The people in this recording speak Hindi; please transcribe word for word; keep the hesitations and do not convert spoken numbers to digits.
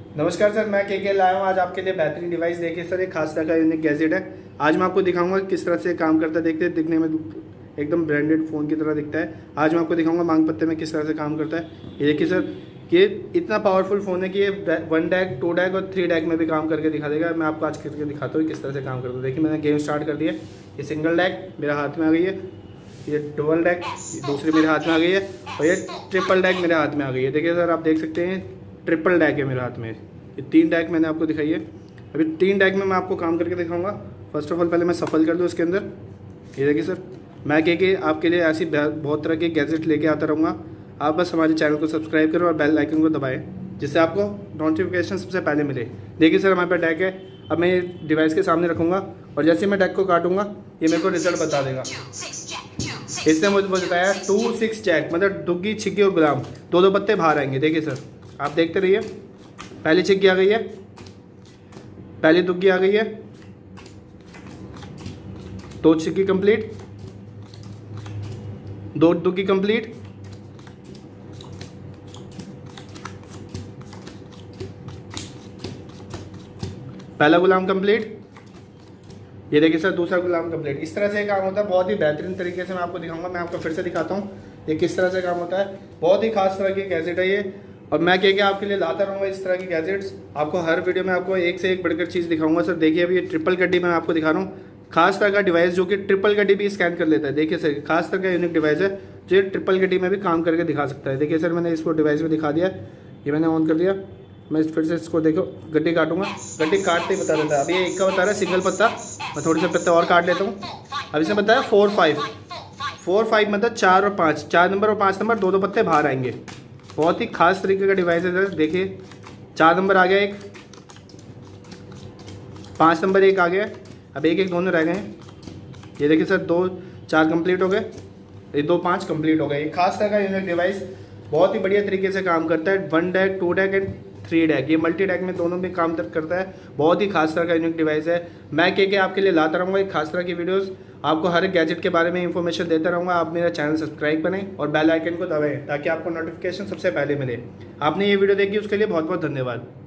नमस्कार सर, मैं के के लाया हूँ आज आपके लिए बेहतरीन डिवाइस। देखिए सर, एक खास तरह का यूनिक गैजेट है। आज मैं आपको दिखाऊंगा किस तरह से काम करता है। देखते हैं, दिखने में एकदम ब्रांडेड फ़ोन की तरह दिखता है। आज मैं आपको दिखाऊंगा मांग पत्ते में किस तरह से काम करता है। ये देखिए सर, ये इतना पावरफुल फ़ोन है कि ये वन डैक, टू डैक और थ्री डैक में भी काम करके दिखा देगा। मैं आपको आज करके दिखाता हूँ किस तरह से काम करता है। देखिए, मैंने गेम स्टार्ट कर दिया। ये सिंगल डैक मेरे हाथ में आ गई है, ये डबल डैक दूसरी मेरे हाथ में आ गई है, और ये ट्रिपल डैक मेरे हाथ में आ गई है। देखिए सर, आप देख सकते हैं ट्रिपल डैक है मेरे हाथ में। ये तीन डैक मैंने आपको दिखाई है। अभी तीन डैक में मैं आपको काम करके दिखाऊंगा। फर्स्ट ऑफ ऑल पहले मैं सफल कर दूँ इसके अंदर। ये देखिए सर, मैं कह के आपके लिए ऐसी बहुत तरह के गैजेट लेके आता रहूँगा। आप बस हमारे चैनल को सब्सक्राइब करो और बेल आइकन को दबाएं, जिससे आपको नोटिफिकेशन सबसे पहले मिले। देखिए सर, हमारे पास डैक है। अब मैं ये डिवाइस के सामने रखूँगा और जैसे मैं डैक को काटूंगा ये मेरे को रिजल्ट बता देगा। इसने मुझे बताया टू सिक्स जैक, मतलब दुग्गी, छिग्गी और गुलाम, दो दो पत्ते बाहर आएंगे। देखिए सर, आप देखते रहिए। पहली छिग्गी आ गई है, पहली दुग्गी आ गई है, दो छिग्गी कंप्लीट, दो दुग्गी कंप्लीट, पहला गुलाम कंप्लीट। ये देखिए सर, दूसरा गुलाम कंप्लीट। इस तरह से काम होता है। बहुत ही बेहतरीन तरीके से मैं आपको दिखाऊंगा। मैं आपको फिर से दिखाता हूँ ये किस तरह से काम होता है। बहुत ही खास तरह की गैजेट है ये, और मैं कह के आपके लिए लाता रहूँगा इस तरह की गैजेट्स। आपको हर वीडियो में आपको एक से एक बढ़कर चीज़ दिखाऊंगा। सर देखिए, अभी ये ट्रिपल गड्डी मैं आपको दिखा रहा हूँ। खास तरह का डिवाइस जो कि ट्रिपल गड्डी भी स्कैन कर लेता है। देखिए सर, खास तरह का यूनिक डिवाइस है जो ये ट्रिपल गड्डी में भी काम करके दिखा सकता है। देखिए सर, मैंने इसको डिवाइस में दिखा दिया। ये मैंने ऑन कर दिया। मैं फिर से इसको देखो, गड्डी काटूंगा, गड्डी काटते ही बता देता है। अभी ये एक का बता रहा है सिंगल पत्ता, मैं थोड़े से पत्ते और काट लेता हूँ। अब इसने बताया फोर फाइव, फोर फाइव मतलब चार और पाँच, चार नंबर और पाँच नंबर, दो दो पत्ते बाहर आएंगे। बहुत ही खास तरीके का डिवाइस है सर। देखिए, चार नंबर आ गया एक, पाँच नंबर एक आ गया, अब एक एक दोनों रह गए हैं। ये देखिए सर, दो चार कंप्लीट हो गए, ये दो पाँच कंप्लीट हो गए। ये खास तरह का यूनिक डिवाइस बहुत ही बढ़िया तरीके से काम करता है। One deck, two deck and three deck, ये मल्टी डैक में दोनों में काम करता है। बहुत ही खास तरह का यूनिक डिवाइस है। मैं कह के आपके लिए लाता रहूँगा एक खास तरह की वीडियोस। आपको हर एक गैजेट के बारे में इंफॉर्मेशन देता रहूँगा। आप मेरा चैनल सब्सक्राइब करें और बेल आइकन को दबाएं ताकि आपको नोटिफिकेशन सबसे पहले मिले। आपने ये वीडियो देखी उसके लिए बहुत बहुत धन्यवाद।